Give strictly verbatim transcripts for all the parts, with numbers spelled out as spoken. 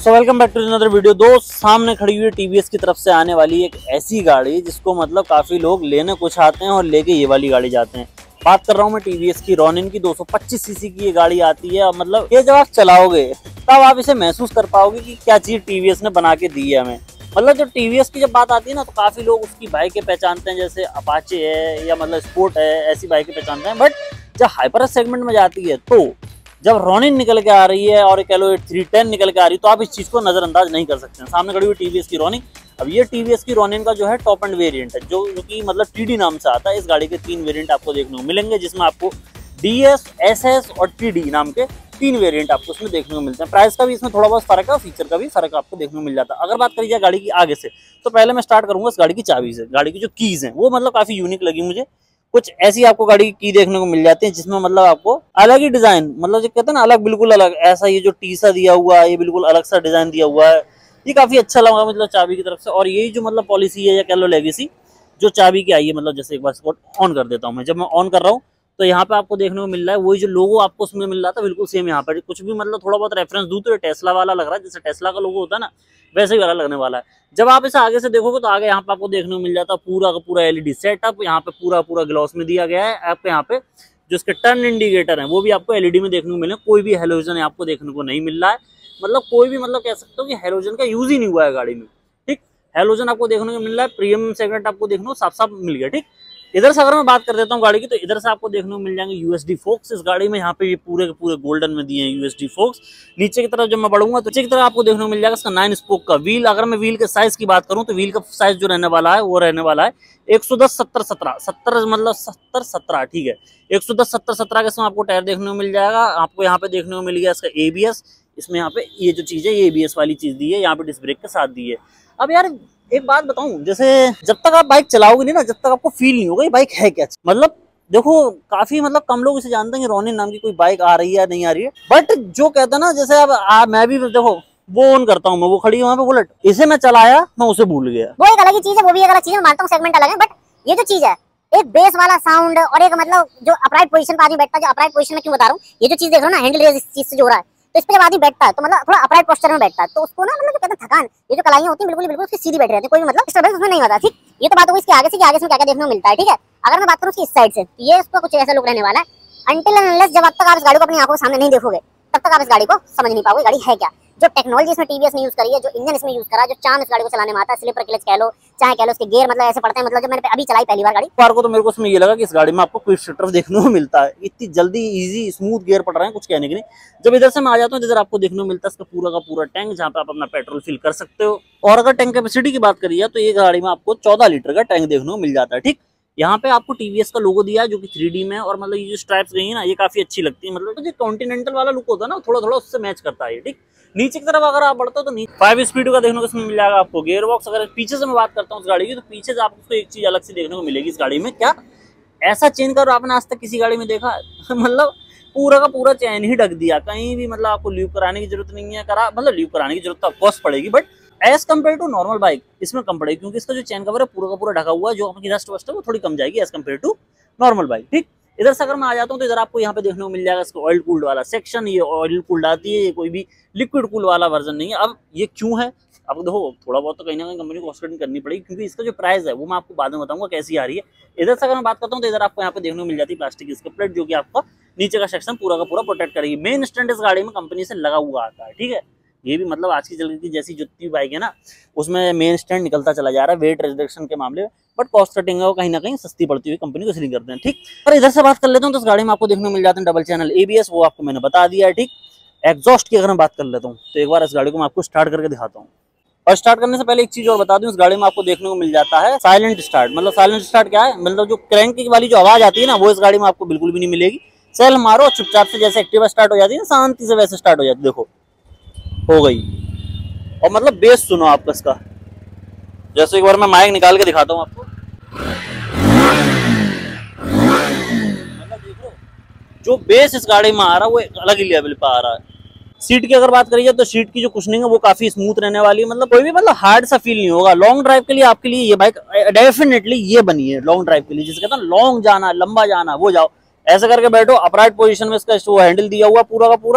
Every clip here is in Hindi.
So welcome back to another video. दोस्त सामने खड़ी हुई टीवीएस की तरफ से आने वाली एक ऐसी गाड़ी जिसको मतलब काफी लोग लेने कुछ आते हैं और लेके ये वाली गाड़ी जाते हैं। बात कर रहा हूँ मैं टीवीएस की रॉनिन की। दो सौ पच्चीस सीसी की ये गाड़ी आती है और मतलब ये जब आप चलाओगे तब आप इसे महसूस कर पाओगे कि क्या चीज टीवीएस ने बना के दी है हमें। मतलब जो टीवीएस की जब बात आती है ना तो काफी लोग उसकी बाइकें पहचानते हैं, जैसे अपाचे है या मतलब स्पोर्ट है, ऐसी बाइकें पहचानते हैं। बट जब हाइपर सेगमेंट में जाती है तो जब रॉनिन निकल के आ रही है और कह लो थ्री टेन निकल के आ रही है तो आप इस चीज को नजरअंदाज नहीं कर सकते हैं। सामने खड़ी हुई टीवीएस की रॉनिन। अब ये टीवीएस की रॉनिन का जो है टॉप एंड वेरिएंट है, जो जो कि मतलब टीडी नाम से आता है। इस गाड़ी के तीन वेरिएंट आपको देखने को मिलेंगे, जिसमें आपको डीएस, एसएस और टीडी नाम के तीन वेरिएंट आपको इसमें देखने को मिलते हैं। प्राइस का भी इसमें थोड़ा बहुत फर्क है और फीचर का भी फर्क आपको देखने को मिल जाता है। अगर बात करी जाए गाड़ी की आगे से तो पहले मैं स्टार्ट करूंगा इस गाड़ी की चाबी से। गाड़ी की जो कीज हैं वो मतलब काफी यूनिक लगी मुझे। कुछ ऐसी आपको गाड़ी की की देखने को मिल जाती है जिसमें मतलब आपको अलग ही डिजाइन, मतलब जो कहते हैं ना अलग, बिल्कुल अलग। ऐसा ये जो टी सा दिया हुआ है ये बिल्कुल अलग सा डिजाइन दिया हुआ है, ये काफी अच्छा लगा मतलब चाबी की तरफ से। और यही जो मतलब पॉलिसी है या कह लो लेगेसी जो चाबी की आई है, मतलब जैसे एक बार इसको ऑन कर देता हूँ मैं। जब मैं ऑन कर रहा हूँ तो यहाँ पे आपको देखने को मिल रहा है वही जो लोगो आपको उसमें मिल रहा था बिल्कुल सेम यहाँ पर। कुछ भी मतलब थोड़ा बहुत रेफरेंस दूं तो टेस्ला वाला लग रहा है, जैसे टेस्ला का लोगो होता है ना वैसे ही वाला लगने वाला है। जब आप इसे आगे से देखोगे तो आगे यहाँ पे आपको देखने को मिल जाता है पूरा का पूरा एलईडी सेटअप। यहाँ पे पूरा पूरा ग्लॉस में दिया गया है। आपको यहाँ पे जो इसके टर्न इंडिकेटर है वो भी आपको एलईडी में देखने को मिले। कोई भी हेलोजन आपको देखने को नहीं मिल रहा है, मतलब कोई भी मतलब कह सकते हो कि हेलोजन का यूज ही नहीं हुआ है गाड़ी में। ठीक, हेलोजन आपको देखने को मिल रहा है, प्रीमियम सेगमेंट आपको देखने को साफ साफ मिल गया। ठीक, इधर से अगर मैं बात कर देता हूँ गाड़ी की तो इधर से आपको देखने को मिल जाएंगे यूएसडी फोक्स इस गाड़ी में। यहाँ पे ये पूरे के पूरे गोल्डन में दिए हैं यूएसडी फोक्स। नीचे की तरफ जब मैं बढ़ूंगा तो नीचे की तरफ आपको देखने को मिल जाएगा इसका नाइन स्पोक का व्हील। अगर मैं व्हील के साइज की बात करूँ तो व्हील का साइज जो रहने वाला है वो रहने वाला है एक सौ दस सत्तर सत्रह सत्तर मतलब सत्तर सत्रह ठीक है, एक सौ दस सत्तर सत्रह के इसमें आपको टायर देखने को मिल जाएगा। आपको यहाँ पे देखने को मिल गया इसका एबीएस। इसमें यहाँ पे ये जो चीज है ये एबीएस वाली चीज दी है, यहाँ पे डिस्क ब्रेक के साथ दी है। अब यार एक बात बताऊं, जैसे जब तक आप बाइक चलाओगे नहीं ना जब तक आपको फील नहीं होगा ये बाइक है क्या। मतलब देखो काफी मतलब कम लोग इसे जानते हैं कि रॉनिन नाम की कोई बाइक आ रही है या नहीं आ रही है। बट जो कहता है ना, जैसे अब आ, मैं भी देखो वो ऑन करता हूँ मैं, वो खड़ी है वहाँ पे बुलेट, इसे मैं चलाया मैं उसे भूल गया। वो एक अलग ही चीज है, वो भी एक अलग चीज है, मानता हूँ सेगमेंट अलग है। बट ये जो चीज है एक बेस वाला साउंड और एक मतलब जो अपराइट पोजीशन पर आदमी बैठता है, जो अपराइट पोजीशन में क्यों बता रहा हूँ, ये जो चीज देख रहा हूँ ना हैंडल रेस इस चीज से जो हो रहा है तो इस पे जब आदमी बैठता है तो मतलब थोड़ा अपराइट पोस्चर में बैठता है तो उसको ना मतलब जो कहते हैं थकान, ये जो कलाइयां होती हैं बिल्कुल बिल्कुल उसकी सीधी बैठ रहती है, कोई मतलब डिस्टर्बेंस उसमें नहीं होता। ठीक, ये तो बात होगी इसके आगे से कि आगे से क्या क्या देखने को मिलता है। ठीक है, अगर मैं बात करूँ इसकी इस साइड से तो ये उसका कुछ ऐसा लुक रहने वाला है। अनटिल एंड अनलेस जब तक आप इस गाड़ी को अपनी आंखों के सामने नहीं देखोगे तब तक आप इस गाड़ी को समझ नहीं पाओगे गाड़ी है क्या। जो टेक्नोलॉजी इसमें टीवीएस ने यूज करी है, जो इंजन इसमें यूज करा है, जो चार्म इस गाड़ी को चलाने में आता है, स्लिपर क्लच कह लो चाहे कह लो, इसके गियर मतलब ऐसे पड़ते हैं, मतलब जब मैंने अभी चलाई पहली बार गाड़ी बार को तो मेरे को उसमें ये लगा कि इस गाड़ी में आपको क्विक शिफ्टर देखने को मिलता है। इतनी जल्दी इजी स्मूथ गियर पड़ रहे हैं, कुछ कहने के नहीं। जब इधर से मैं आ जाता हूँ इधर आपको देखने को मिलता है इसका पूरा का पूरा टैंक, जहाँ पे आप अपना पेट्रोल फिल कर सकते हो। और अगर टैंक कैपेसिटी की बात करिए तो ये गाड़ी में आपको चौदह लीटर का टैंक देखने को मिल जाता है। ठीक, यहाँ पे आपको टीवीएस का लोगो दिया है जो कि थ्री डी में, और मतलब ये जो स्ट्राइप्स गई है ना ये काफी अच्छी लगती है। मतलब जो कॉन्टिनेंटल वाला लुक होता है ना थोड़ा थोड़ा उससे मैच करता है। ठीक, नीचे की तरफ अगर आप बढ़ते हो तो फाइव स्पीड का देखने को इसमें मिल जाएगा आपको गियर बॉक्स। अगर पीछे से मैं बात करता हूँ इस गाड़ी की तो पीछे से आपको एक चीज अलग से देखने को मिलेगी इस गाड़ी में। क्या ऐसा चेन करो आपने आज तक किसी गाड़ी में देखा मतलब पूरा का पूरा चैन ही ढक दिया, कहीं भी मतलब आपको ल्यूब कराने की जरूरत नहीं है। करा मतलब ल्यूब कराने की जरूरत तो ऑफकोर्स पड़ेगी but as compare to normal bike इसमें कम पड़ेगी, क्योंकि इसका जो चैन कवर है पूरा का पूरा ढका हुआ है। जो आपकी रस्ट वस्ट है वो थोड़ी कम जाएगी as compare to normal bike. ठीक, इधर से अगर मैं आ जाता हूँ तो इधर आपको यहाँ पे देखने को मिल जाएगा इसका ऑयल कूल्ड वाला सेक्शन। ये ऑयल कूल्ड आती है, ये कोई भी लिक्विड कूल वाला वर्जन नहीं है। अब ये क्यों है आपको देखो थोड़ा बहुत तो कहीं ना कहीं कंपनी को कॉस्ट कटिंग करनी पड़ेगी, क्योंकि इसका जो प्राइस है वो मैं आपको बाद में बताऊंगा कैसी आ रही है। इधर से अगर मैं बात करता हूँ तो इधर आपको यहाँ पे देखने को मिल जाती है प्लास्टिक की इसका प्लेट, जो कि आपका नीचे का सेक्शन पूरा का पूरा प्रोटेक्ट करेगी। मेन स्टैंड इस गाड़ी में कंपनी से लगा हुआ आता है। ठीक है, ये भी मतलब आज की चल की जैसी जितनी बाइक है ना उसमें मेन स्टैंड निकलता चला जा रहा है वेट रिडक्शन के मामले में, बट कॉस्ट कटिंग है वो कहीं ना कहीं सस्ती पड़ती हुई कंपनी को इसलिए करते हैं। ठीक, और इधर से बात कर लेता हूँ तो इस गाड़ी में आपको देखने को मिल जाते हैं डबल चैनल एबीएस, वो आपको मैंने बता दिया है। ठीक, एग्जॉस्ट की अगर मैं बात कर लेता हूँ तो एक बार इस गाड़ी को मैं आपको स्टार्ट करके दिखाता हूँ। और स्टार्ट करने से पहले एक चीज और बता दूं, इस गाड़ी में आपको देखने को मिल जाता है साइलेंट स्टार्ट। मतलब साइलेंट स्टार्ट क्या है, मतलब जो क्रैंक वाली जो आवाज आती है ना वो इस गाड़ी में आपको बिल्कुल भी नहीं मिलेगी। सेल मारो चुपचाप से जैसे एक्टिवा स्टार्ट हो जाती है ना शांति से वैसे स्टार्ट हो जाती है। देखो हो गई। और मतलब बेस सुनो आपका इसका, जैसे एक बार मैं माइक निकाल के दिखाता हूँ आपको, मतलब देखो जो बेस इस गाड़ी में आ रहा है वो एक अलग ही लेवल पे आ रहा है। सीट की अगर बात करी जाए तो सीट की जो कुशनिंग है वो काफी स्मूथ रहने वाली है, मतलब कोई भी मतलब हार्ड सा फील नहीं होगा। लॉन्ग ड्राइव के लिए आपके लिए ये बाइक डेफिनेटली ये बनी है लॉन्ग ड्राइव के लिए, जिसे कहते हैं लॉन्ग जाना लंबा जाना वो जाओ। ऐसे करके बैठो, अपराइट पोजीशन में इसका वो हैंडल दिया हुआ पूरा का पूरा,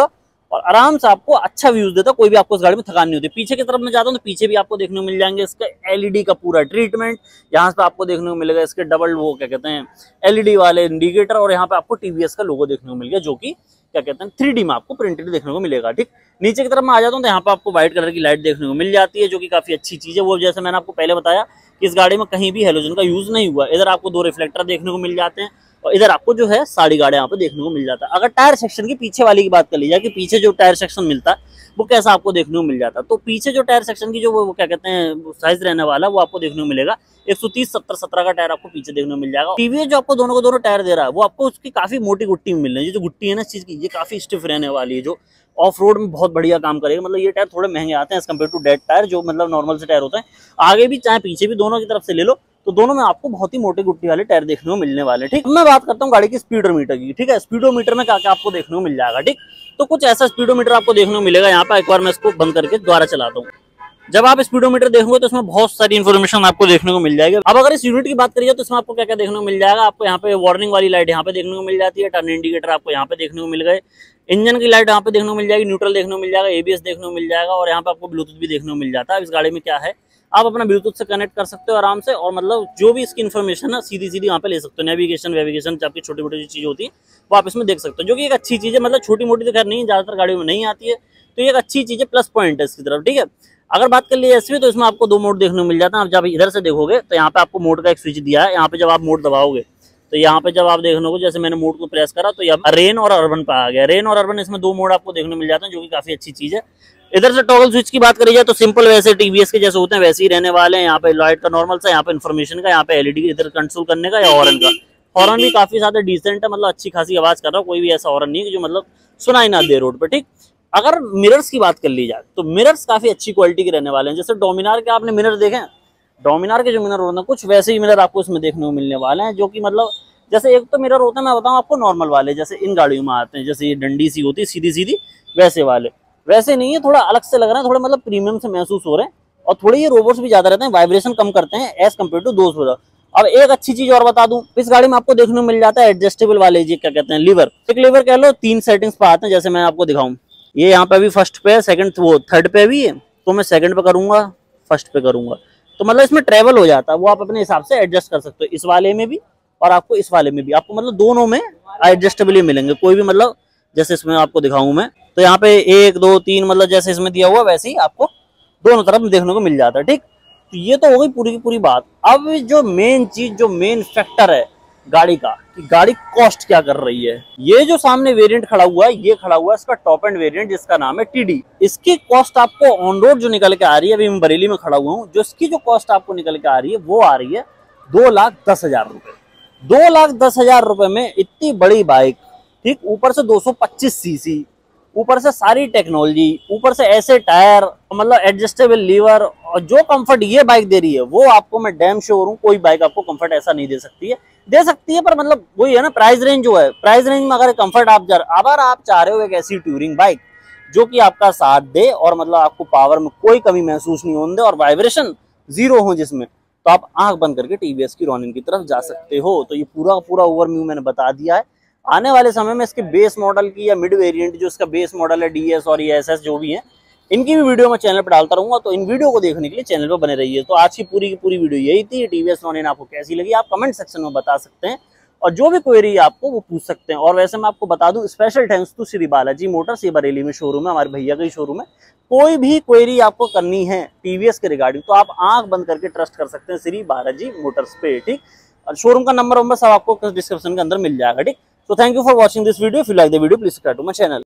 और आराम से आपको अच्छा व्यूज देता है, कोई भी आपको इस गाड़ी में थकान नहीं होती। पीछे की तरफ मैं जाता हूँ तो पीछे भी आपको देखने को मिल जाएंगे इसका एलईडी का पूरा ट्रीटमेंट। यहाँ पे आपको देखने को मिलेगा इसके डबल वो क्या कहते हैं एलईडी वाले इंडिकेटर, और यहाँ पे आपको टीवीएस का लोगो देखने को मिल गया जो कि क्या कहते हैं थ्री डी में आपको प्रिंटेड देखने को मिलेगा। ठीक, नीचे की तरफ मैं आ जाता हूँ तो यहाँ पे आपको व्हाइट कलर की लाइट देखने को मिल जाती है जो कि काफी अच्छी चीज है। वो जैसे मैंने आपको पहले बताया कि इस गाड़ी में कहीं भी हेलोजन का यूज नहीं हुआ। इधर आपको दो रिफ्लेक्टर देखने को मिल जाते हैं और इधर आपको जो है साड़ी गाड़ियां यहाँ पे देखने को मिल जाता है। अगर टायर सेक्शन की पीछे वाली की बात कर ली जाए कि पीछे जो टायर सेक्शन मिलता है वो कैसा आपको देखने को मिल जाता है, तो पीछे जो टायर सेक्शन की जो वो क्या कहते हैं साइज रहने वाला वो आपको देखने को मिलेगा एक सौ तीस सत्तर सत्रह का टायर आपको पीछे देखने को मिल जाएगा। टीवीएस जो आपको दोनों को दोनों टायर दे रहा है वो आपको उसकी काफी मोटी गुट्टी में मिल रही है। जो गुट्टी है ना इस चीज की, ये काफी स्टिफ रहने वाली है जो ऑफ रोड में बहुत बढ़िया काम करेगा। मतलब ये टायर थोड़े महंगे आते हैं as compare to dead tyre जो मतलब नॉर्मल से टायर होता है। आगे भी चाहे पीछे भी दोनों की तरफ से ले लो तो दोनों में आपको बहुत ही मोटे गुट्टी वाले टायर देखने को मिलने वाले। ठीक, मैं बात करता हूँ गाड़ी की स्पीडोमीटर की। ठीक है, स्पीडोमीटर में क्या क्या आपको देखने को मिल जाएगा। ठीक, तो कुछ ऐसा स्पीडोमीटर आपको देखने को मिलेगा। यहाँ पर एक बार मैं इसको बंद करके दोबारा चलाता हूँ। जब आप स्पीडोमीटर देखोगे तो इसमें बहुत सारी इन्फॉर्मेशन आपको देखने को मिल जाएगी। अब अगर इस यूनिट की बात करिए तो इसमें आपको क्या क्या देखने को मिल जाएगा। आपको यहाँ पे वार्निंग वाली लाइट यहाँ पे देखने को मिल जाती है, टर्न इंडिकेटर आपको यहाँ पे देखने को मिल गए, इंजन की लाइट यहाँ पे देखने को मिल जाएगी, न्यूट्रल देखने को मिल जाएगा, एबीएस देखने को मिल जाएगा और यहाँ पे आपको ब्लूटूथ भी देखने को मिल जाता है। इस गाड़ी में क्या है आप अपना ब्लूटूथ से कनेक्ट कर सकते हो आराम से और मतलब जो भी इसकी इन्फॉर्मेशन है सीधी सीधी यहाँ पे ले सकते हो। नेविगेशन वेविगेशन आपकी छोटी मोटी जो चीज होती है वो आप इसमें देख सकते हो, जो कि एक अच्छी चीज है। मतलब छोटी मोटी तो खैर नहीं, ज्यादातर गाड़ियों में नहीं आती है, तो ये एक अच्छी चीज है, प्लस पॉइंट है इसकी तरफ। ठीक है, अगर बात कर लीजिए एसवी तो इसमें आपको दो मोड देखने को मिल जाता है। आप जब इधर से देखोगे तो यहाँ पे आपको मोड का एक स्विच दिया है। यहाँ पे जब आप मोड दबाओगे तो यहाँ पे जब आप देखोगे जैसे मैंने मोड को प्रेस करा तो यहाँ रेन और अर्बन पे आ गया। रेन और अर्बन इसमें दो मोड आपको देखने को मिल जाते हैं जो कि काफी अच्छी चीज है। इधर से टॉगल स्विच की बात करी जाए तो सिंपल वैसे टीवीएस के जैसे होते हैं वैसे ही रहने वाले हैं। यहाँ पे लाइट का नॉर्मल सा, यहाँ पे इन्फॉर्मेशन का, यहाँ पे एलईडी इधर कंट्रोल करने का या हॉर्न का। हॉर्न भी काफी ज्यादा डिसेंट है, मतलब अच्छी खासी आवाज कर रहा है, कोई भी ऐसा हॉर्न नहीं है जो मतलब सुनाई ना दे रोड पे। ठीक, अगर मिरर्स की बात कर ली जाए तो मिरर्स काफी अच्छी क्वालिटी के रहने वाले हैं। जैसे डोमिनार के आपने मिरर देखे, डोमिनार के जो मिरर होते हैं कुछ वैसे ही मिरर आपको इसमें देखने को मिलने वाले हैं, जो कि मतलब जैसे एक तो मिरर होता है मैं बताऊं आपको नॉर्मल वाले जैसे इन गाड़ियों में आते हैं, जैसे ये डंडी सी होती है सीधी सीधी वैसे वाले, वैसे नहीं है, थोड़ा अलग से लग रहा है, थोड़े मतलब प्रीमियम से महसूस हो रहे हैं और थोड़े ये रोबोट्स भी ज्यादा रहते हैं, वाइब्रेशन कम करते हैं एज कम्पेयर टू दोस्त। अब एक अच्छी चीज और बता दूं, इस गाड़ी में आपको देखने को मिल जाता है एडजस्टेबल वाले जी क्या कहते हैं लीवर। एक लीवर कह लो, तीन सेटिंग्स पे आते हैं जैसे मैं आपको दिखाऊं। ये यहाँ पे भी फर्स्ट पे, सेकंड वो थर्ड पे भी है, तो मैं सेकंड पे करूंगा, फर्स्ट पे करूंगा, तो मतलब इसमें ट्रेवल हो जाता है, वो आप अपने हिसाब से एडजस्ट कर सकते हो। इस वाले में भी और आपको इस वाले में भी आपको मतलब दोनों में एडजस्टेबल ही मिलेंगे। कोई भी मतलब जैसे इसमें आपको दिखाऊं मैं तो यहाँ पे एक दो तीन मतलब जैसे इसमें दिया हुआ वैसे ही आपको दोनों तरफ देखने को मिल जाता है। ठीक, तो ये तो हो गई पूरी की पूरी बात। अब जो मेन चीज, जो मेन फैक्टर है गाड़ी का कि गाड़ी कॉस्ट क्या कर रही है। ये जो सामने वेरिएंट खड़ा हुआ है, ये खड़ा हुआ है इसका टॉप एंड वेरिएंट जिसका नाम है टीडी। इसकी कॉस्ट आपको ऑन रोड जो निकल के आ रही है, अभी मैं बरेली में खड़ा हुआ हूँ, जो इसकी जो कॉस्ट आपको निकल के आ रही है वो आ रही है दो लाख दस हजार रुपए। दो लाख दस हजार रुपए में इतनी बड़ी बाइक, ठीक, ऊपर से दो सौ पच्चीस सीसी, ऊपर से सारी टेक्नोलॉजी, ऊपर से ऐसे टायर, मतलब एडजस्टेबल लीवर, और जो कंफर्ट ये बाइक दे रही है वो आपको मैं डैम श्योर हूँ कोई बाइक आपको कंफर्ट ऐसा नहीं दे सकती है। दे सकती है पर मतलब वही है ना, प्राइस रेंज जो है, प्राइस रेंज में अगर कंफर्ट आप जा अगर आप चाह रहे हो एक ऐसी टूरिंग बाइक जो कि आपका साथ दे और मतलब आपको पावर में कोई कमी महसूस नहीं होने दे और वाइब्रेशन जीरो हो जिसमें, तो आप आंख बंद करके टीवीएस की रॉनिन की तरफ जा सकते हो। तो ये पूरा पूरा ओवरव्यू मैंने बता दिया है। आने वाले समय में इसके बेस मॉडल की या मिड वेरिएंट जो इसका बेस मॉडल है डीएस और ये एसएस जो भी है, इनकी भी वीडियो मैं चैनल पर डालता रहूंगा, तो इन वीडियो को देखने के लिए चैनल पर बने रहिए। तो आज की पूरी की पूरी वीडियो यही थी। टीवीएस रॉनिन आपको कैसी लगी आप कमेंट सेक्शन में बता सकते हैं और जो भी क्वेरी आपको वो पूछ सकते हैं। और वैसे मैं आपको बता दूं, special thanks to Shri Balaji motors, ये बरेली में शोरूम है, हमारे भैया का ही शोरूम है। कोई भी क्वेरी आपको करनी है टीवीएस के रिगार्डिंग तो आप आंख बंद करके ट्रस्ट कर सकते हैं श्री बालाजी मोटर्स पे। ठीक, और शोरूम का नंबर वंबर सब आपको डिस्क्रिप्शन के अंदर मिल जाएगा। ठीक, so thank you for watching this video. If you like the video, please subscribe to my channel.